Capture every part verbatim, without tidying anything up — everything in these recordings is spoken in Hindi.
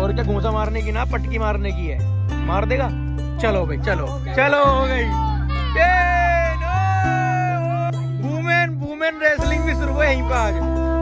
और क्या घूसा मारने की ना पटकी मारने की है, मार देगा। चलो भाई चलो चलो हो गई। वुमेन वुमेन रेसलिंग भी शुरू है यहीं पे आज।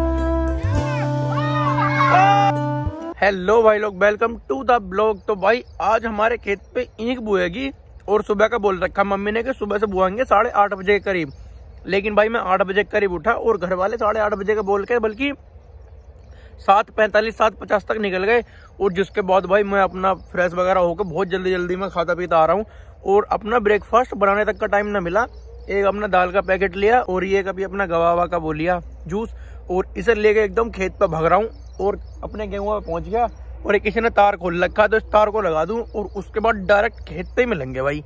हेलो भाई लोग, वेलकम टू द ब्लॉग। तो भाई आज हमारे खेत पे ईंख बुएगी और सुबह का बोल रखा मम्मी ने कि सुबह से बुआएंगे साढ़े आठ बजे के करीब। लेकिन भाई मैं आठ बजे के करीब उठा और घर वाले साढ़े आठ बजे का बोल के बल्कि सात पैंतालीस सात पचास तक निकल गए। और जिसके बाद भाई मैं अपना फ्रेश वगैरह होकर बहुत जल्दी जल्दी में खाता पीता आ रहा हूँ और अपना ब्रेकफास्ट बनाने तक का टाइम ना मिला। एक अपना दाल का पैकेट लिया और ये कभी अपना गवावा का वो लिया जूस और इसे लेके एकदम खेत पे भाग रहा हूँ और अपने गेहूं में पहुंच गया। और एक किसी ने तार खोल रखा तो इस तार को लगा दूं और उसके बाद डायरेक्ट खेत पे ही मिलेंगे भाई।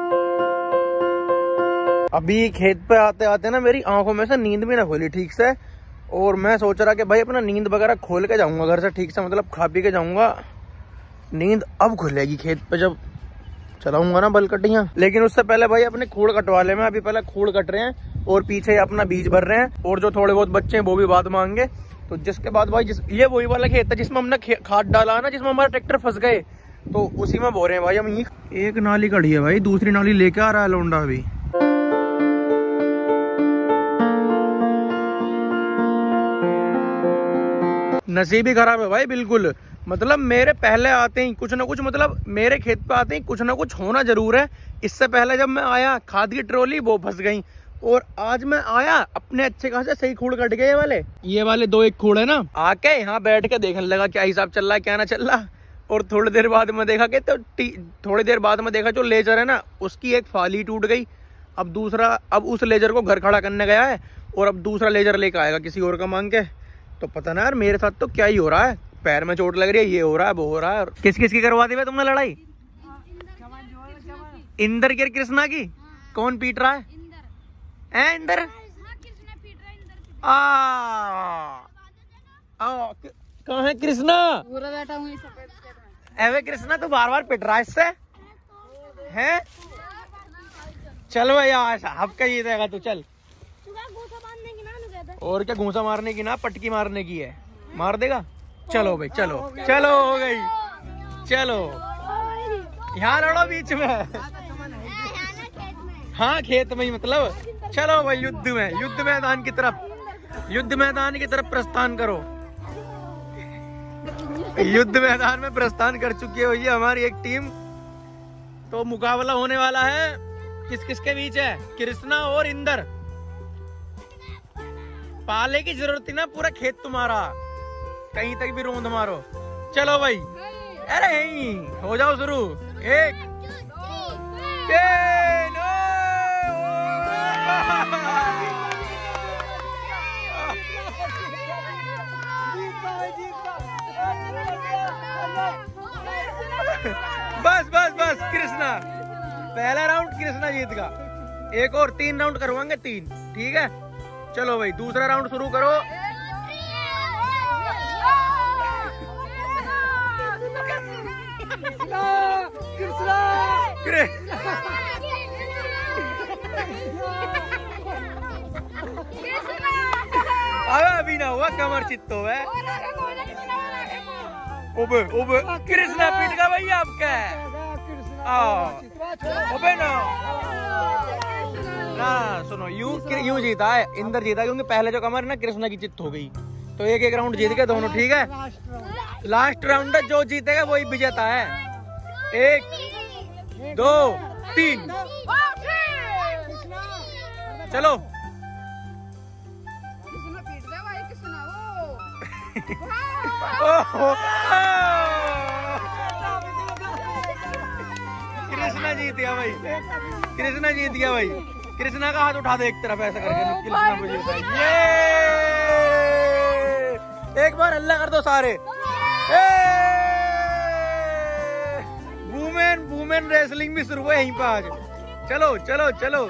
अभी खेत पे आते आते ना मेरी आंखों में से नींद भी ना खोली ठीक से और मैं सोच रहा कि भाई अपना नींद वगैरह खोल के जाऊंगा घर से ठीक से, मतलब खा पी के जाऊंगा। नींद अब खुलेगी खेत पे जब चलाऊंगा ना बलकटियां। लेकिन उससे पहले भाई अपने खूड़ कटवा ले। मैं अभी पहले खूड़ कट रहे हैं और पीछे अपना बीज भर रहे हैं और जो थोड़े बहुत बच्चे हैं वो भी बात मांगे। तो जिसके बाद भाई जिस ये वही वाला खेत है जिसमें हमने खाद डाला ना, जिसमें हमारा ट्रैक्टर फंस गए, तो उसी में बो रहे हैं भाई हम। एक नाली कड़ी है भाई, दूसरी नाली लेके आ रहा है लौंडा अभी। नसीब ही खराब है भाई बिल्कुल। मतलब मेरे पहले आते ही कुछ ना कुछ, मतलब मेरे खेत पे आते ही कुछ ना कुछ होना जरूर है। इससे पहले जब मैं आया खाद की ट्रॉली वो फंस गई और आज मैं आया अपने अच्छे खासे सही खूड़ कट गए। ये वाले ये वाले दो एक खूड़ है ना, आके यहाँ बैठ के देखने लगा क्या हिसाब चल रहा है क्या ना चल रहा। और थोड़ी देर बाद में देखा कि तो थोड़ी देर बाद में देखा जो लेजर है ना उसकी एक फाली टूट गई। अब दूसरा अब उस लेजर को घर खड़ा करने गया है और अब दूसरा लेजर लेकर आएगा किसी और का मांग के। तो पता ना यार मेरे साथ तो क्या ही हो रहा है, पैर में चोट लग रही है, ये हो रहा है वो हो रहा है। और किस किस की करवा दी तुमने लड़ाई? इंदर की कृष्णा की? कौन पीट रहा है? है इंदर? कहाँ है कृष्णा? पूरा बैठा हूँ एवे कृष्णा तू बार बार पिट रहा है इससे है? चल भाई अब का जीतेगा तू, चल। और क्या घूसा मारने की ना पटकी मारने की है, मार देगा। चलो भाई चलो चलो हो गई। चलो यहाँ लड़ो बीच में। हाँ खेत में ही मतलब। चलो भाई युद्ध में युद्ध मैदान की तरफ युद्ध मैदान की तरफ प्रस्थान करो। युद्ध मैदान में प्रस्थान कर चुकी है भैया हमारी एक टीम। तो मुकाबला होने वाला है किस किस के बीच है? कृष्णा और इंदर। पाले की जरूरत थी ना, पूरा खेत तुम्हारा, कहीं तक भी रोंद मारो। चलो भाई अरे हो जाओ शुरू। एक तीन बस बस बस कृष्णा पहला राउंड कृष्णा जीत का। एक और तीन राउंड करवाएंगे, तीन ठीक है। चलो भाई दूसरा राउंड शुरू करो। अभी ना हुआ कमर चित्तो है। ओबे ओबे कृष्णा पीट का भैया आपका ओबे ना ना सुनो यूं यूं जीता है इंदर जीता क्योंकि पहले जो कमर ना कृष्णा की चित्त हो गई। तो एक एक राउंड जीत गए दोनों ठीक है। लास्ट राउंड जो जीतेगा वही विजेता है। एक दो तीन चलो। कृष्णा जीत गया भाई, कृष्णा जीत गया भाई। कृष्णा का हाथ उठा दे एक तरफ ऐसा करके, कृष्णा को जीता। ये एक बार हल्ला कर दो सारे। वुमेन वुमेन रेसलिंग भी शुरू है यहीं पर आज। चलो चलो चलो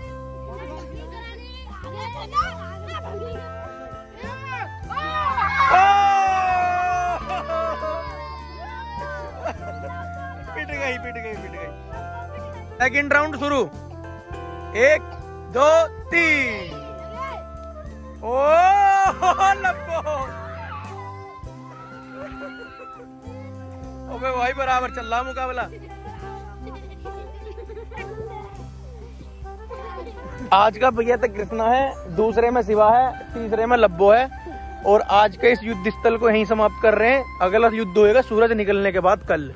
पिट गई पिट गई पिट गई। सेकंड राउंड शुरू। एक दो तीन। ओ लंबो ओबे भाई बराबर चल रहा मुकाबला। आज का भैया तक कृष्णा है, दूसरे में शिवा है, तीसरे में लब्बो है और आज के इस युद्ध स्थल को यहीं समाप्त कर रहे हैं। अगला युद्ध होएगा सूरज निकलने के बाद कल।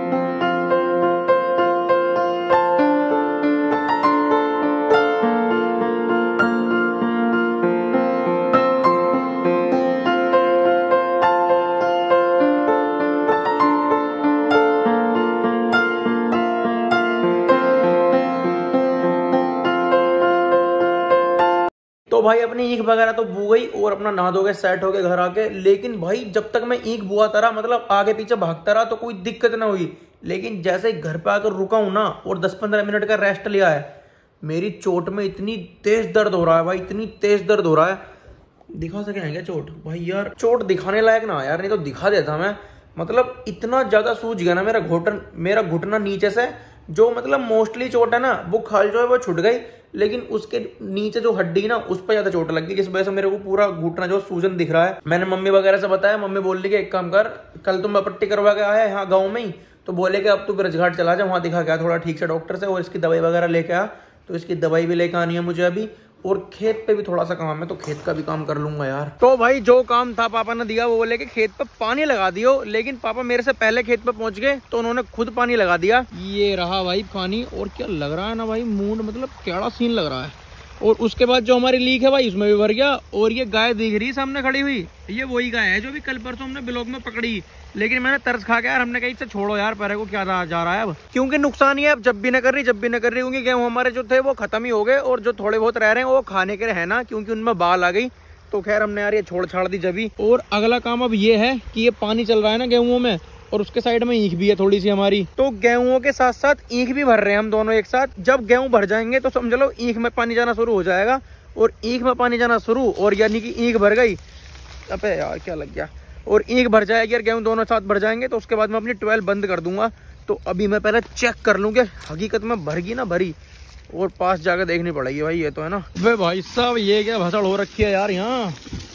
तो भाई अपनी ईख वगैरह तो बू गई और अपना नहा धो के सेट हो गए घर आके। लेकिन भाई जब तक मैं ईख बुआता रहा, मतलब आगे पीछे भागता रहा, तो कोई दिक्कत ना हुई। लेकिन जैसे ही घर पे आकर रुका हूं ना और दस पंद्रह मिनट का रेस्ट लिया है, मेरी चोट में इतनी तेज दर्द हो रहा है भाई, इतनी तेज दर्द हो रहा है। दिखा सके हैं क्या चोट? भाई यार चोट दिखाने लायक ना यार, नहीं तो दिखा देता मैं। मतलब इतना ज्यादा सूज गया ना मेरा घुटन मेरा घुटना नीचे से। जो मतलब मोस्टली चोट है ना वो खाल जो है वो छूट गई, लेकिन उसके नीचे जो हड्डी ना उस पर ज्यादा चोट लग गई, जिस वजह से मेरे को पूरा घुटना जो सूजन दिख रहा है। मैंने मम्मी वगैरह से बताया, मम्मी बोल रही कि एक काम कर, कल तुम पट्टी करवा के आया यहाँ गाँव में ही, तो बोले कि अब तू ब्रजघाट चला जा, वहां दिखा के आ थोड़ा ठीक से डॉक्टर से, और इसकी दवाई वगैरह लेके आ। तो इसकी दवाई भी लेके आनी है मुझे अभी, और खेत पे भी थोड़ा सा काम है, तो खेत का भी काम कर लूंगा यार। तो भाई जो काम था पापा ने दिया वो बोले कि खेत पे पानी लगा दियो, लेकिन पापा मेरे से पहले खेत पे पहुंच गए तो उन्होंने खुद पानी लगा दिया। ये रहा भाई पानी, और क्या लग रहा है ना भाई, मूड मतलब कैड़ा सीन लग रहा है। और उसके बाद जो हमारी लीक है भाई उसमें भी भर गया। और ये गाय दिख रही सामने खड़ी हुई, ये वही गाय है जो भी कल परसों हमने ब्लॉग में पकड़ी, लेकिन मैंने तरस खा के यार हमने कही से छोड़ो यार, परे को क्या जा रहा है अब, क्योंकि नुकसान ही है अब। जब भी न कर रही जब भी न कर रही होंगी। गेहूं हमारे जो थे वो खत्म ही हो गए, और जो थोड़े बहुत रह रहे हैं वो खाने के है ना, क्योंकि उनमें बाल आ गई। तो खैर हमने यार ये छोड़ छाड़ दी जबी। और अगला काम अब ये है कि ये पानी चल रहा है ना गेहूं में, और उसके साइड में ईख भी है थोड़ी सी हमारी, तो गेहूं के साथ साथ ईख भी भर रहे हैं हम दोनों एक साथ। जब गेहूं भर जाएंगे तो समझ लो ईख में पानी जाना शुरू हो जाएगा, और ईख में पानी जाना शुरू, और यानी कि ईख भर गई। अबे यार क्या लग गया। और ईख भर जाएगी और गेहूं दोनों साथ भर जाएंगे, तो उसके बाद मैं अपनी ट्वेल्व बंद कर दूंगा। तो अभी मैं पहले चेक कर लूँ कि हकीकत में भरगी ना भरी, और पास जाकर देखनी पड़ेगी भाई, ये तो है ना। वे भाई साहब ये क्या भसड़ हो रखी है यार, यहाँ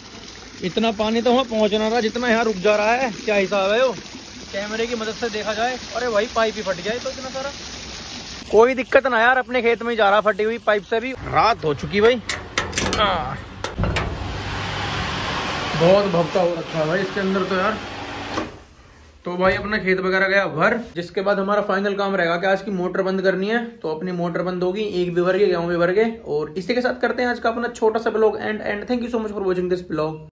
इतना पानी तो वहाँ पहुँचना था जितना यहाँ रुक जा रहा है। क्या हिसाब है वो, कैमरे की मदद से देखा जाए। अरे भाई पाइप ही फट जाए तो इतना सारा। कोई दिक्कत ना यार, अपने खेत में ही जा रहा फटी हुई पाइप से भी। रात हो चुकी भाई, बहुत भपका हो रखा है भाई इसके अंदर तो यार। तो भाई अपना खेत वगैरह गया भर, जिसके बाद हमारा फाइनल काम रहेगा कि आज की मोटर बंद करनी है। तो अपनी मोटर बंद होगी, एक भी भर गए गेहूं भी भर गए। और इसी के साथ करते हैं आज का अपना छोटा सा blog and and thank you so much for watching this blog.